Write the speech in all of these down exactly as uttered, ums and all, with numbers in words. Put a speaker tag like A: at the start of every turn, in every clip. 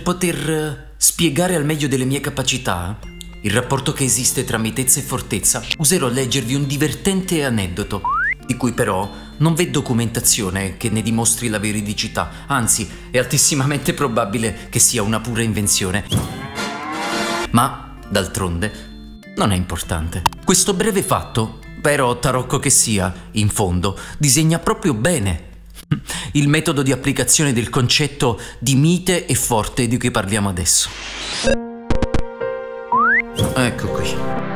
A: poter spiegare al meglio delle mie capacità il rapporto che esiste tra mitezza e fortezza, userò leggervi un divertente aneddoto, di cui però non v'è documentazione che ne dimostri la veridicità, anzi è altissimamente probabile che sia una pura invenzione. Ma, d'altronde, non è importante. Questo breve fatto, però tarocco che sia, in fondo, disegna proprio bene il metodo di applicazione del concetto di mite e forte di cui parliamo adesso. Ecco qui.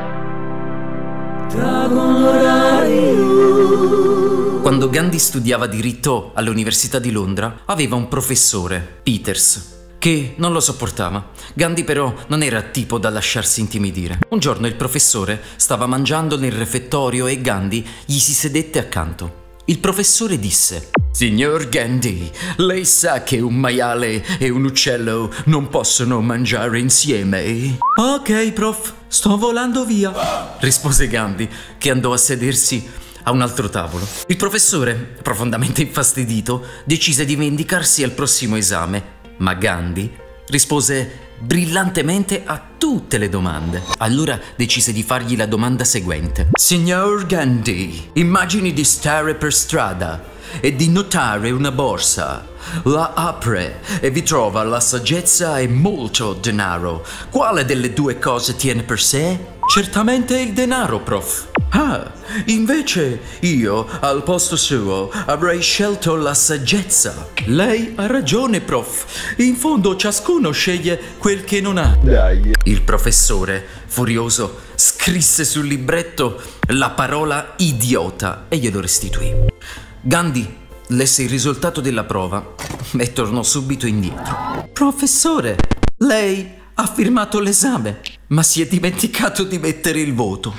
A: Quando Gandhi studiava diritto all'Università di Londra, aveva un professore, Peters, che non lo sopportava. Gandhi però non era tipo da lasciarsi intimidire. Un giorno il professore stava mangiando nel refettorio e Gandhi gli si sedette accanto. Il professore disse: Signor Gandhi, lei sa che un maiale e un uccello non possono mangiare insieme? Ok, prof, sto volando via, rispose Gandhi, che andò a sedersi a un altro tavolo. Il professore, profondamente infastidito, decise di vendicarsi al prossimo esame, ma Gandhi rispose brillantemente a tutte le domande. Allora decise di fargli la domanda seguente: Signor Gandhi, immagini di stare per strada e di notare una borsa. La apre e vi trova la saggezza e molto denaro. Quale delle due cose tiene per sé? Certamente il denaro, prof. Ah, invece io, al posto suo, avrei scelto la saggezza. Lei ha ragione, prof. In fondo ciascuno sceglie quel che non ha. Dai. Il professore, furioso, scrisse sul libretto la parola idiota e glielo restituì. Gandhi lesse il risultato della prova e tornò subito indietro. Professore, lei ha firmato l'esame, ma si è dimenticato di mettere il voto.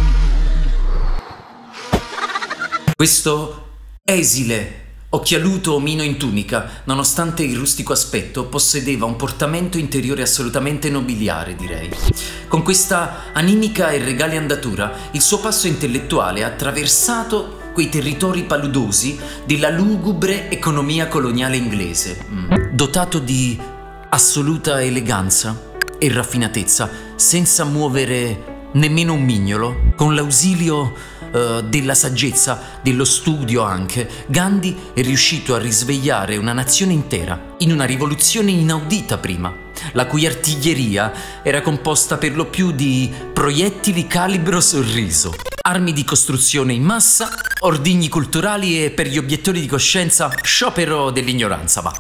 A: Questo esile, occhialuto omino in tunica, nonostante il rustico aspetto, possedeva un portamento interiore assolutamente nobiliare, direi. Con questa animica e regale andatura, il suo passo intellettuale ha attraversato quei territori paludosi della lugubre economia coloniale inglese, dotato di assoluta eleganza e raffinatezza, senza muovere nemmeno un mignolo, con l'ausilio uh, della saggezza, dello studio anche. Gandhi è riuscito a risvegliare una nazione intera in una rivoluzione inaudita prima, la cui artiglieria era composta per lo più di proiettili calibro sorriso, armi di costruzione in massa, ordigni culturali e, per gli obiettori di coscienza, sciopero dell'ignoranza, va.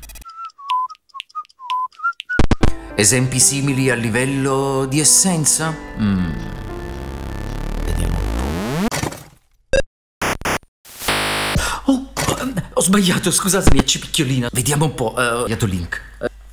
A: Esempi simili a livello di essenza? Mm. Vediamo un po'. Oh, ho sbagliato, scusatemi, è cipicchiolina. Vediamo un po', uh, ho sbagliato il link.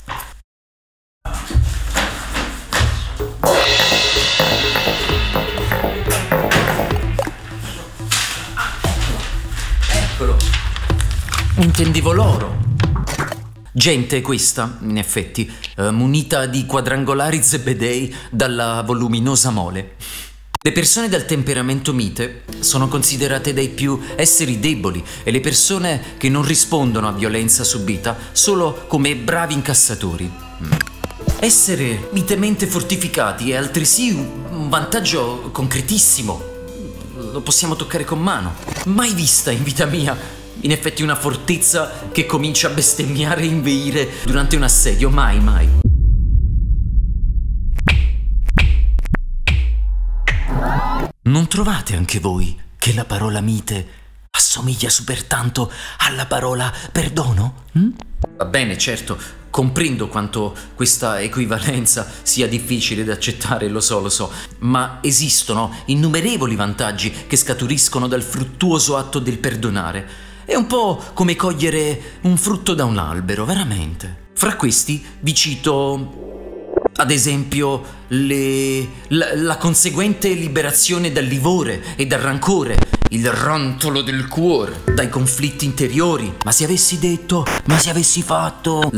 A: Eccolo. Intendevo l'oro. Gente questa, in effetti, eh, munita di quadrangolari zebedei dalla voluminosa mole. Le persone dal temperamento mite sono considerate dai più esseri deboli e le persone che non rispondono a violenza subita solo come bravi incassatori. Mm. Essere mitemente fortificati è altresì un vantaggio concretissimo. Lo possiamo toccare con mano. Mai vista in vita mia. In effetti una fortezza che comincia a bestemmiare e inveire durante un assedio, mai, mai. Non trovate anche voi che la parola mite assomiglia super tanto alla parola perdono? Hm? Va bene, certo, comprendo quanto questa equivalenza sia difficile da accettare, lo so, lo so, ma esistono innumerevoli vantaggi che scaturiscono dal fruttuoso atto del perdonare. È un po' come cogliere un frutto da un albero, veramente. Fra questi vi cito, ad esempio, le, la, la conseguente liberazione dal livore e dal rancore, il rantolo del cuore, dai conflitti interiori. Ma se avessi detto, ma se avessi fatto,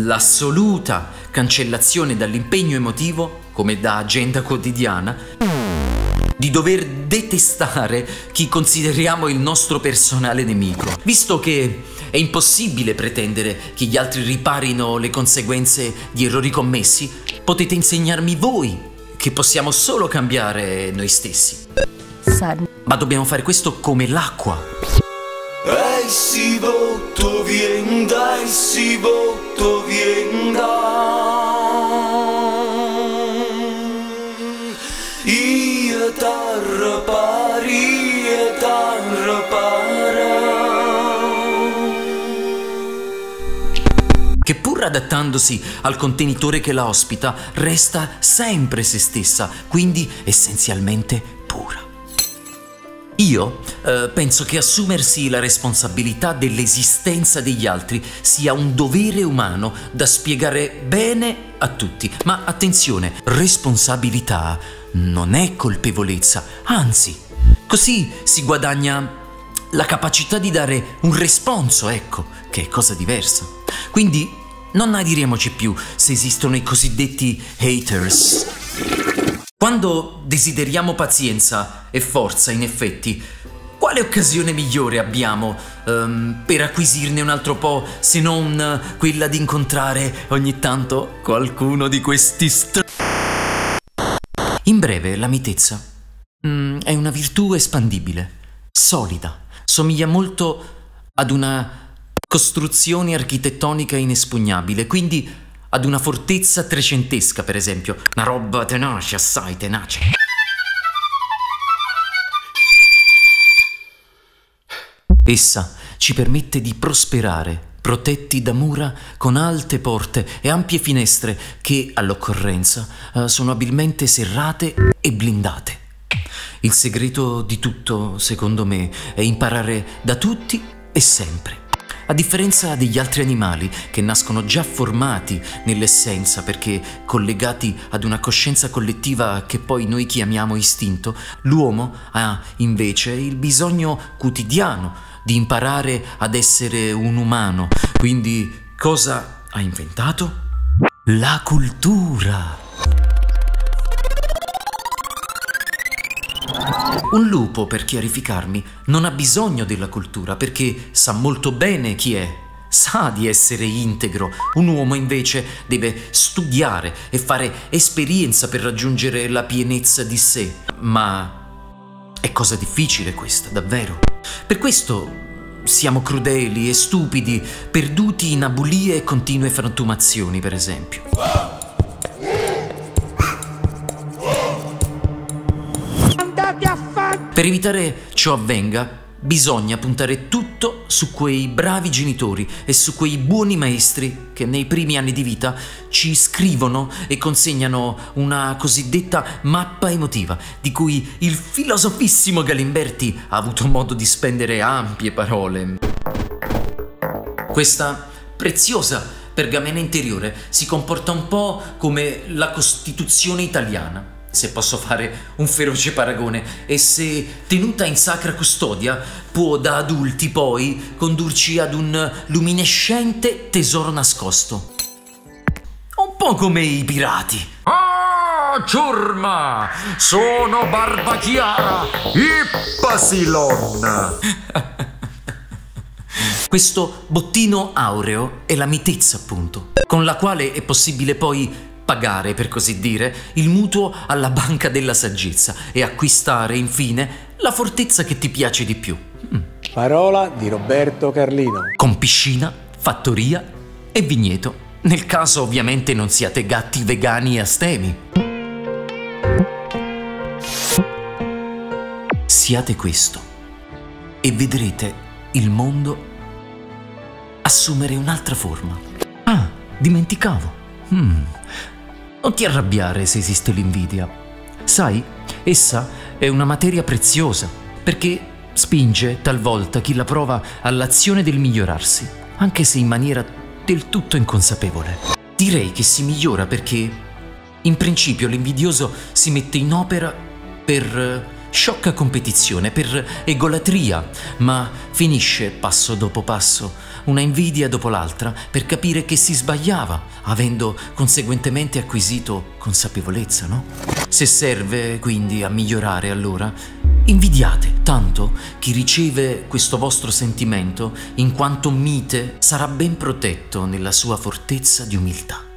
A: l'assoluta cancellazione dall'impegno emotivo, come da agenda quotidiana. di dover detestare chi consideriamo il nostro personale nemico. Visto che è impossibile pretendere che gli altri riparino le conseguenze di errori commessi, potete insegnarmi voi che possiamo solo cambiare noi stessi.
B: San.
A: Ma dobbiamo fare questo come l'acqua.
C: Ehi si voto vienda, ehi si voto vienda. Io t'arrapari e t'arrapara.
A: Che pur adattandosi al contenitore che la ospita, resta sempre se stessa, quindi essenzialmente pura. Io eh, penso che assumersi la responsabilità dell'esistenza degli altri sia un dovere umano da spiegare bene a tutti. Ma attenzione, responsabilità non è colpevolezza, anzi, così si guadagna la capacità di dare un responso, ecco, che è cosa diversa. Quindi non adiriamoci più se esistono i cosiddetti haters. Quando desideriamo pazienza e forza, in effetti, quale occasione migliore abbiamo um, per acquisirne un altro po', se non uh, quella di incontrare ogni tanto qualcuno di questi str... In breve, la mitezza mm, è una virtù espandibile, solida, somiglia molto ad una costruzione architettonica inespugnabile, quindi ad una fortezza trecentesca, per esempio, una roba tenace, assai tenace. Essa ci permette di prosperare, protetti da mura con alte porte e ampie finestre che, all'occorrenza, eh, sono abilmente serrate e blindate. Il segreto di tutto, secondo me, è imparare da tutti e sempre. A differenza degli altri animali, che nascono già formati nell'essenza perché collegati ad una coscienza collettiva che poi noi chiamiamo istinto, l'uomo ha invece il bisogno quotidiano di imparare ad essere un umano. Quindi cosa ha inventato? La cultura! Un lupo, per chiarificarmi, non ha bisogno della cultura perché sa molto bene chi è, sa di essere integro. Un uomo invece deve studiare e fare esperienza per raggiungere la pienezza di sé. Ma è cosa difficile questa, davvero. Per questo siamo crudeli e stupidi, perduti in abulie e continue frantumazioni, per esempio. Per evitare ciò avvenga, bisogna puntare tutto su quei bravi genitori e su quei buoni maestri che nei primi anni di vita ci scrivono e consegnano una cosiddetta mappa emotiva, di cui il filosofissimo Galimberti ha avuto modo di spendere ampie parole. Questa preziosa pergamena interiore si comporta un po' come la Costituzione italiana, se posso fare un feroce paragone, e se tenuta in sacra custodia può da adulti poi condurci ad un luminescente tesoro nascosto. Un po' come i pirati.
D: Ah, ciurma! Sono Barbachiara, Ippasilon!
A: Questo bottino aureo è la mitezza, appunto, con la quale è possibile poi pagare, per così dire, il mutuo alla banca della saggezza e acquistare, infine, la fortezza che ti piace di più. Mm.
E: Parola di Roberto Carlino.
A: Con piscina, fattoria e vigneto, nel caso ovviamente non siate gatti vegani e astemi. Siate questo e vedrete il mondo assumere un'altra forma. Ah, dimenticavo. Hmm. Non ti arrabbiare se esiste l'invidia. Sai, essa è una materia preziosa, perché spinge talvolta chi la prova all'azione del migliorarsi, anche se in maniera del tutto inconsapevole. Direi che si migliora perché, in principio, l'invidioso si mette in opera per sciocca competizione, per egolatria, ma finisce, passo dopo passo, una invidia dopo l'altra per capire che si sbagliava, avendo conseguentemente acquisito consapevolezza, no? Se serve quindi a migliorare, allora invidiate, tanto chi riceve questo vostro sentimento, in quanto mite, sarà ben protetto nella sua fortezza di umiltà.